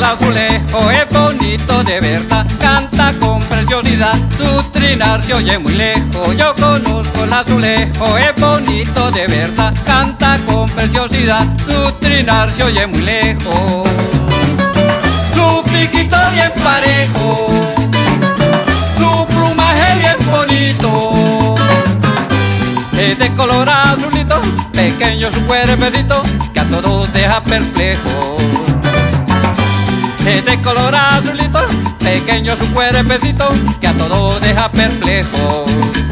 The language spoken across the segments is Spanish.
azulejo es bonito de verdad, canta con preciosidad, su trinar se oye muy lejos. Yo conozco el azulejo, es bonito de verdad, canta con preciosidad, su trinar se oye muy lejos. Su piquito bien parejo, su plumaje bien bonito, es de color azulito, pequeño su cuerpecito, que a todos deja perplejos. Es de color azulito, pequeño su cuerpecito, que a todos deja perplejos.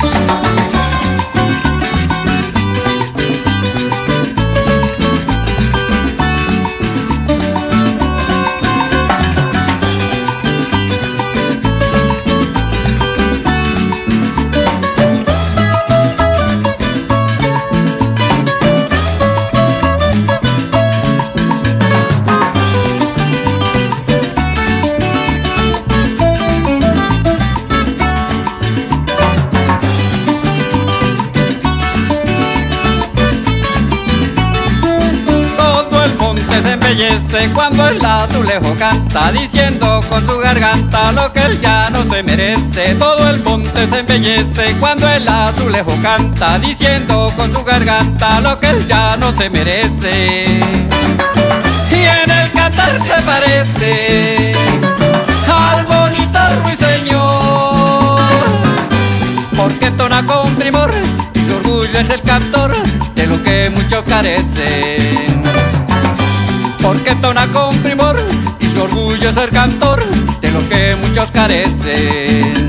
Se embellece cuando el azulejo canta, diciendo con su garganta lo que él ya no se merece. Todo el monte se embellece cuando el azulejo canta, diciendo con su garganta lo que él ya no se merece. Y en el cantar se parece al bonito ruiseñor, porque tona con primor y su orgullo es el cantor de lo que muchos carecen. Porque tona con primor y su orgullo es ser cantor de lo que muchos carecen.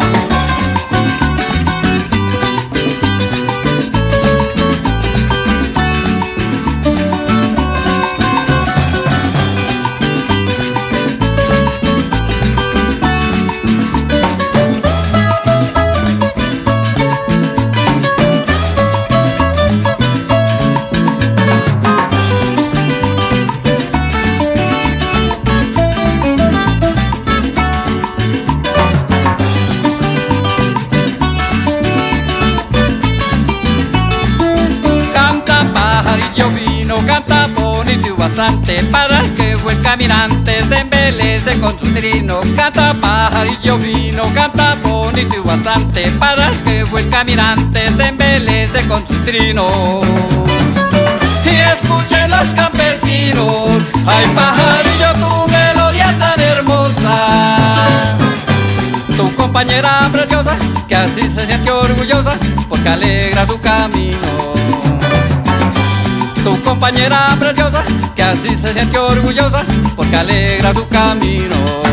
Canta bonito y bastante para que buen caminante se embelece con su trino. Canta pajarillo fino, canta bonito y bastante para que buen caminante se embelece con su trino. Y escuchen los campesinos, ay pajarillo, tu melodía tan hermosa, tu compañera preciosa que así se siente orgullosa porque alegra su camino. Tu compañera preciosa, que así se siente orgullosa, porque alegra su camino.